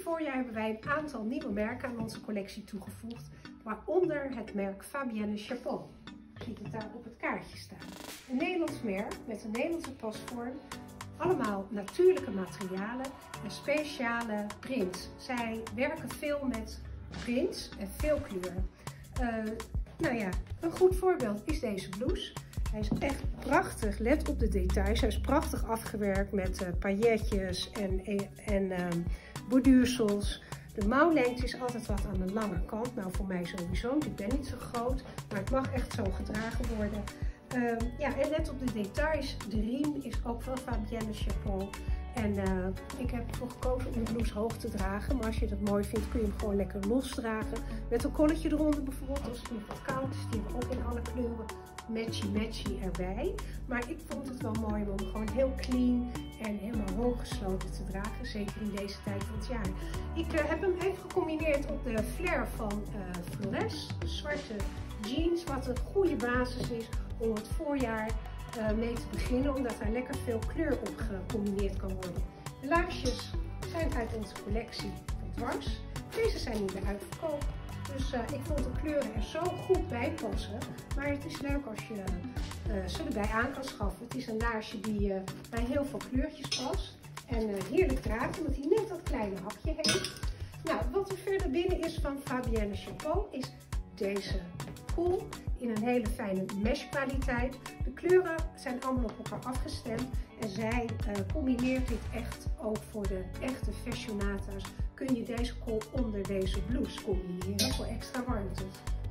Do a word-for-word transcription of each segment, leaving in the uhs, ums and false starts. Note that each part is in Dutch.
voorjaar hebben wij een aantal nieuwe merken aan onze collectie toegevoegd, waaronder het merk Fabienne Chapeau. Je ziet het daar op het kaartje staan. Een Nederlands merk met een Nederlandse pasvorm, allemaal natuurlijke materialen en speciale prints. Zij werken veel met prints en veel kleuren. Uh, nou ja, een goed voorbeeld is deze blouse. Hij is echt prachtig, let op de details. Hij is prachtig afgewerkt met uh, pailletjes en, en uh, borduursels. De mouwlengte is altijd wat aan de lange kant. Nou, voor mij sowieso, want ik ben niet zo groot. Maar het mag echt zo gedragen worden. Uh, ja, en let op de details. De riem is ook van Fabienne Chapeau. En uh, ik heb ervoor gekozen om de blouse hoog te dragen. Maar als je dat mooi vindt, kun je hem gewoon lekker los dragen. Met een kolletje eronder bijvoorbeeld, als het nog wat koud is. Die hebben we ook in alle kleuren matchy matchy erbij. Maar ik vond het wel mooi om hem gewoon heel clean en helemaal hoog gesloten te dragen. Zeker in deze tijd van het jaar. Ik uh, heb hem even gecombineerd op de flare van uh, Flores. De zwarte jeans, wat een goede basis is om het voorjaar uh, mee te beginnen. Omdat daar lekker veel kleur op gecombineerd kan worden. De laarsjes zijn uit onze collectie van Dwars. Deze zijn in de uitverkoop. Dus uh, ik vond de kleuren er zo goed bij passen. Maar het is leuk als je uh, ze erbij aan kan schaffen. Het is een laarsje die uh, bij heel veel kleurtjes past. En uh, heerlijk draagt, omdat hij net dat kleine hapje heeft. Nou, wat er verder binnen is van Fabienne Chapeau is deze kool in een hele fijne mesh kwaliteit. De kleuren zijn allemaal op elkaar afgestemd. En zij uh, combineert dit echt ook voor de echte fashionata's. Kun je deze kool onder deze blouse combineren voor extra warmte.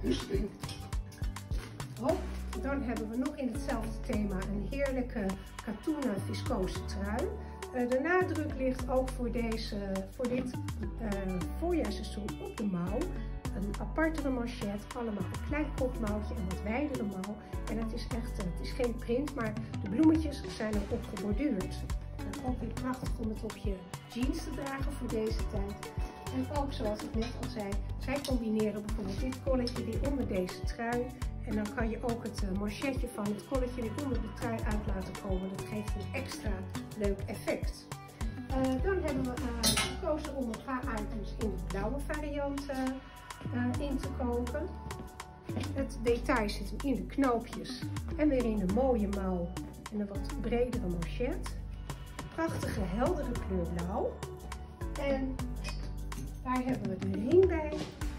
Oh, dan hebben we nog in hetzelfde thema een heerlijke katoenen viscose trui. Uh, de nadruk ligt ook voor, deze, voor dit uh, voorjaarsseizoen op de mouw. Een apartere manchet, allemaal een klein kopmouwtje en wat wijdere mouw. En het is echt, het is geen print, maar de bloemetjes zijn erop geborduurd. En ook weer prachtig om het op je jeans te dragen voor deze tijd. En ook zoals ik net al zei, zij combineren bijvoorbeeld dit kolletje weer onder deze trui. En dan kan je ook het manchetje van het kolletje weer onder de trui uit laten komen. Dat geeft een extra leuk effect. Uh, dan hebben we uh, gekozen om een paar items in de blauwe variant uh, uh, in te kopen. Het detail zit hem in de knoopjes en weer in de mooie mouw en een wat bredere manchet. Prachtige heldere kleur blauw. En daar hebben we de ring bij.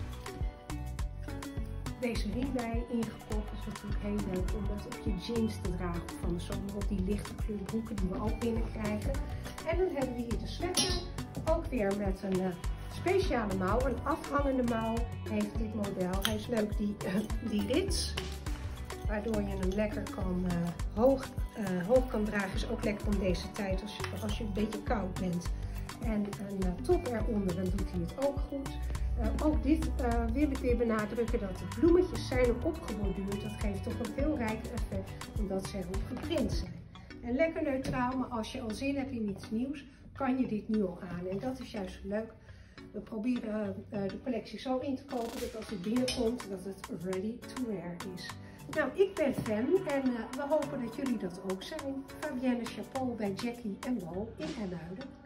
Deze ring bij ingekocht. Dat is natuurlijk heel leuk om dat op je jeans te dragen van de zomer, op die lichte kleurbroeken die we ook binnenkrijgen. En dan hebben we hier de sweater, ook weer met een uh, speciale mouw, een afhangende mouw heeft dit model. Hij is leuk, die, uh, die rits, waardoor je hem lekker kan, uh, hoog, uh, hoog kan dragen. Is ook lekker om deze tijd als je, als je een beetje koud bent. En een uh, top eronder, dan doet hij het ook goed. Uh, ook dit uh, wil ik weer benadrukken, dat de bloemetjes zijn erop geborduurd. Dat geeft toch een veel rijker effect, omdat ze erop geprint zijn. En lekker neutraal, maar als je al zin hebt in iets nieuws, kan je dit nu al aan. En dat is juist leuk. We proberen uh, de collectie zo in te kopen dat als het binnenkomt, dat het ready to wear is. Nou, ik ben fan en uh, we hopen dat jullie dat ook zijn. Fabienne Chapeau bij Jackie en Mo in Emmuiden.